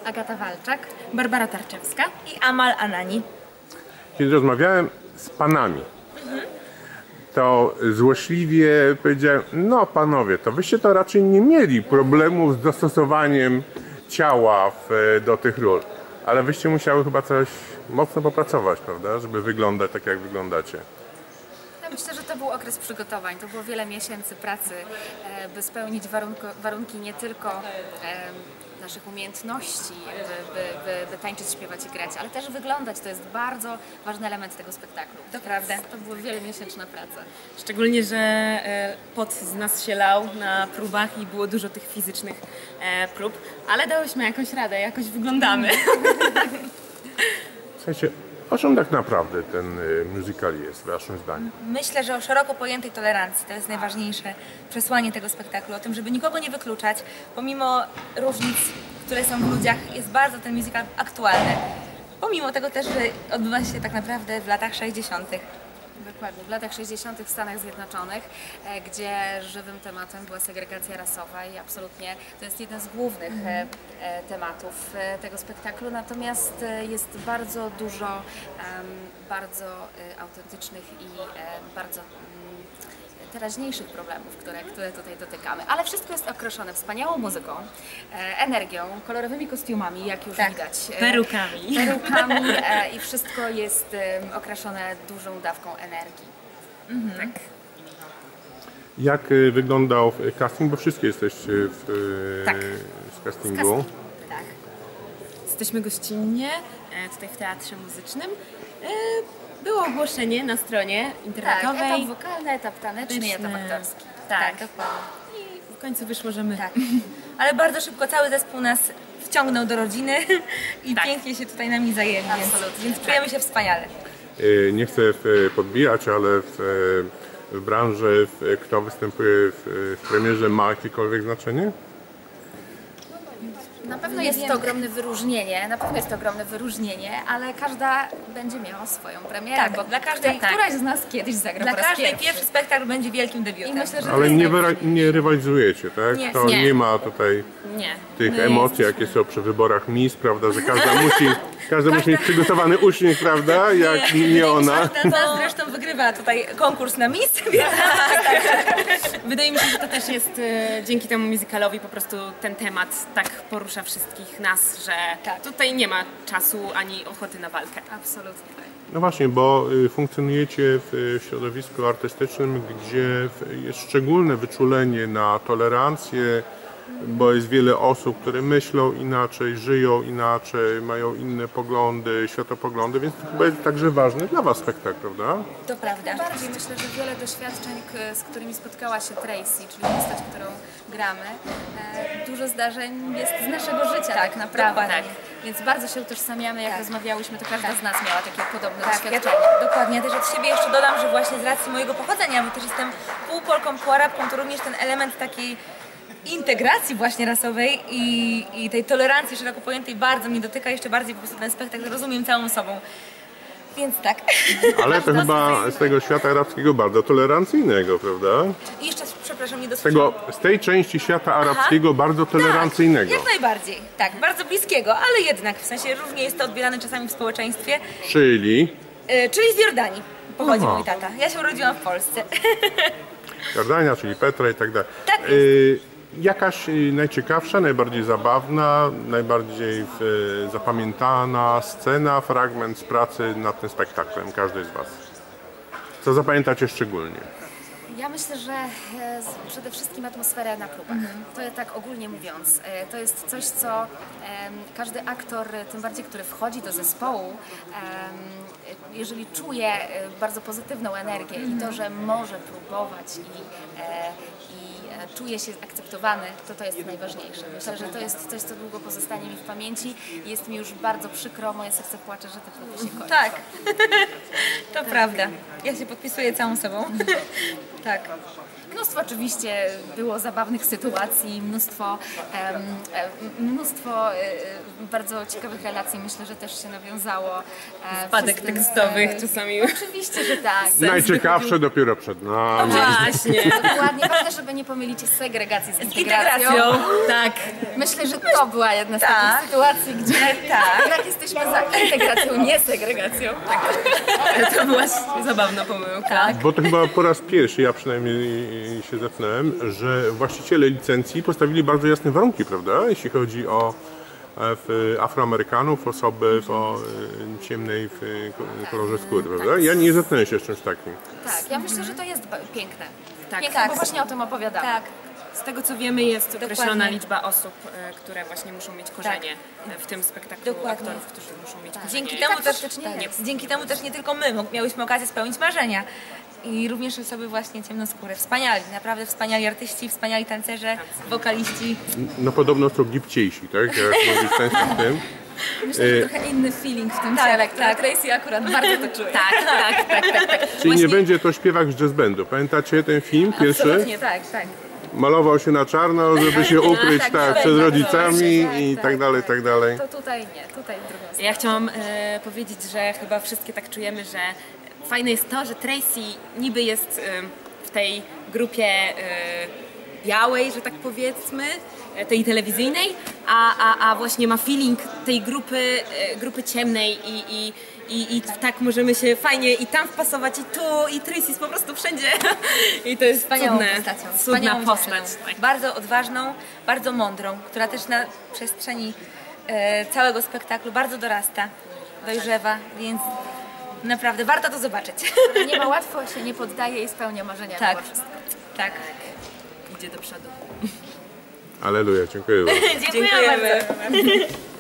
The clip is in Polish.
Agata Walczak, Barbara Tarczewska i Amal Anani. Kiedy rozmawiałem z panami, to złośliwie powiedziałem, no panowie, to wyście to raczej nie mieli problemów z dostosowaniem ciała do tych ról, ale wyście musiały chyba coś mocno popracować, prawda, żeby wyglądać tak, jak wyglądacie. Ja myślę, że to był okres przygotowań, to było wiele miesięcy pracy, by spełnić warunki nie tylko naszych umiejętności, by tańczyć, śpiewać i grać, ale też wyglądać. To jest bardzo ważny element tego spektaklu. To prawda. To była wielomiesięczna praca. Szczególnie, że pot z nas się lał na próbach i było dużo tych fizycznych prób, ale dałyśmy jakąś radę, jakoś wyglądamy. Słuchajcie, o czym tak naprawdę ten musical jest, waszym zdaniem? Myślę, że o szeroko pojętej tolerancji. To jest najważniejsze przesłanie tego spektaklu. O tym, żeby nikogo nie wykluczać, pomimo różnic, które są w ludziach, jest bardzo ten musical aktualny. Pomimo tego też, że odbywa się tak naprawdę w latach 60. Dokładnie, w latach 60. w Stanach Zjednoczonych, gdzie żywym tematem była segregacja rasowa i absolutnie to jest jeden z głównych tematów tego spektaklu, natomiast jest bardzo dużo bardzo autentycznych i bardzo teraźniejszych problemów, które tutaj dotykamy. Ale wszystko jest określone wspaniałą muzyką, energią, kolorowymi kostiumami, jak już widać. Perukami. I wszystko jest okraszone dużą dawką energii. Tak. Jak wyglądał casting, bo wszystkie jesteście z castingu. Tak. Jesteśmy gościnnie, tutaj w Teatrze Muzycznym. Było ogłoszenie na stronie internetowej. Tak, etap wokalny, etap taneczny i etap aktorski. Tak, dokładnie. I w końcu wyszło, że my. Tak. Ale bardzo szybko cały zespół nas wciągnął do rodziny i pięknie się tutaj nami zajęli, więc czujemy się wspaniale. Nie chcę podbijać, ale w branży kto występuje w premierze ma jakiekolwiek znaczenie? Na pewno jest to ogromne wyróżnienie, ale każda będzie miała swoją premierę, Tak, bo dla każdej, któraś z nas kiedyś zagra Dla po raz każdej pierwszy. pierwszy spektakl będzie wielkim debiutem. I myślę, że Ale nie rywalizujecie, tak? Nie, To nie ma tutaj Nie. tych emocji, jakie są przy wyborach Miss, prawda, że każda musi mieć przygotowany uśmiech, prawda, jak nie ona. Ta zresztą wygrywa tutaj konkurs na Miss, więc Wydaje mi się, że to też jest dzięki temu musicalowi po prostu ten temat tak porusza wszystkich nas, że tutaj nie ma czasu ani ochoty na walkę. absolutnie tak. No właśnie, bo funkcjonujecie w środowisku artystycznym, gdzie jest szczególne wyczulenie na tolerancję, bo jest wiele osób, które myślą inaczej, żyją inaczej, mają inne poglądy, światopoglądy, więc to chyba jest także ważny dla was spektakl, prawda? to prawda. Bardziej myślę, że wiele doświadczeń, z którymi spotkała się Tracy, czyli postać, którą gramy, dużo zdarzeń jest z naszego życia tak naprawdę. dokładnie. Więc bardzo się utożsamiamy, jak rozmawiałyśmy, to każda z nas miała takie podobne Ja doświadczenie. dokładnie, ja też od siebie jeszcze dodam, że właśnie z racji mojego pochodzenia, bo też jestem pół Polką, pół Arabką, to również ten element takiej integracji właśnie rasowej i tej tolerancji szeroko pojętej bardzo mnie dotyka, jeszcze bardziej po prostu ten spektakl rozumiem całą sobą. Więc tak. Ale to chyba z tego świata arabskiego bardzo tolerancyjnego, prawda? I jeszcze, przepraszam, nie dosłyszałam. Z tej części świata arabskiego bardzo tolerancyjnego. Tak, jak najbardziej. Tak, bardzo bliskiego, ale jednak, w sensie różnie jest to odbierane czasami w społeczeństwie. Czyli Czyli z Jordanii pochodzi Aha. mój tata. Ja się urodziłam w Polsce. Jordania, czyli Petra i tak dalej. Tak jest. Jakaś najciekawsza, najbardziej zabawna, najbardziej zapamiętana scena, fragment z pracy nad tym spektaklem, każdej z was? Co zapamiętacie szczególnie? Ja myślę, że przede wszystkim atmosfera na próbach. To tak ogólnie mówiąc, to jest coś, co każdy aktor, tym bardziej, który wchodzi do zespołu, jeżeli czuje bardzo pozytywną energię i to, że może próbować i czuje się akceptowany, to jest najważniejsze. Myślę, że to jest coś, co długo pozostanie mi w pamięci i jest mi już bardzo przykro, moje serce płacze, że te próby się kończą. Tak, to prawda. Ja się podpisuję całą sobą. Tak. Mnóstwo oczywiście było zabawnych sytuacji, mnóstwo bardzo ciekawych relacji, myślę, że też się nawiązało. Wpadek przez ten tekstowych serial. czasami. Oczywiście, że tak. Najciekawsze dopiero przed nami. Właśnie. Dokładnie, ważne, żeby nie pomylić segregacji z integracją. integracją. Tak. Myślę, że to była jedna z Tak. takich sytuacji, gdzie tak jesteśmy za integracją, nie segregacją. To była zabawna pomyłka. Bo to chyba po raz pierwszy, ja przynajmniej się zetknąłem, że właściciele licencji postawili bardzo jasne warunki, prawda? Jeśli chodzi o Afroamerykanów, osoby o ciemnej kolorze skóry, prawda? Ja nie zetknąłem się z czymś takim. Tak, ja myślę, że to jest piękne. Tak. Piękne, Tak. bo właśnie o tym opowiadamy. Tak. Z tego co wiemy, jest określona Dokładnie. liczba osób, które właśnie muszą mieć korzenie w tym spektaklu, Dokładnie. aktorów, którzy muszą mieć korzenie. Dzięki I temu, tak też, faktycznie tak, jest. dzięki temu też nie tylko my miałyśmy okazję spełnić marzenia. I również osoby właśnie ciemnoskóre. Wspaniali, naprawdę wspaniali artyści, wspaniali tancerze, wokaliści. No podobno są gipciejsi, tak? Jak mówić w tym. Myślę, że trochę inny feeling w tym Tak, ciele, który tak. Tracy akurat bardzo to czuje. Tak. Czyli nie będzie to śpiewak z jazz bandu. Pamiętacie ten film pierwszy? Absolutnie, tak. Malował się na czarno, żeby się ukryć tak, przed rodzicami i tak dalej, tak dalej. To tutaj nie, tutaj w drugą stronę. Ja chciałam powiedzieć, że chyba wszystkie tak czujemy, że fajne jest to, że Tracy niby jest w tej grupie białej, że tak powiedzmy, tej telewizyjnej, a właśnie ma feeling tej grupy ciemnej i tak możemy się fajnie i tam wpasować i tu i Tracy jest po prostu wszędzie i to jest Wspaniałą cudne, postacią. cudna Wspaniałą postać. dziewczyną. Tak. Bardzo odważną, bardzo mądrą, która też na przestrzeni całego spektaklu bardzo dorasta, dojrzewa, więc naprawdę warto to zobaczyć. Nie ma łatwo, się nie poddaje i spełnia marzenia. Tak, mimo wszystko. tak. Idzie do przodu. Aleluja, dziękuję bardzo. Dziękuję bardzo.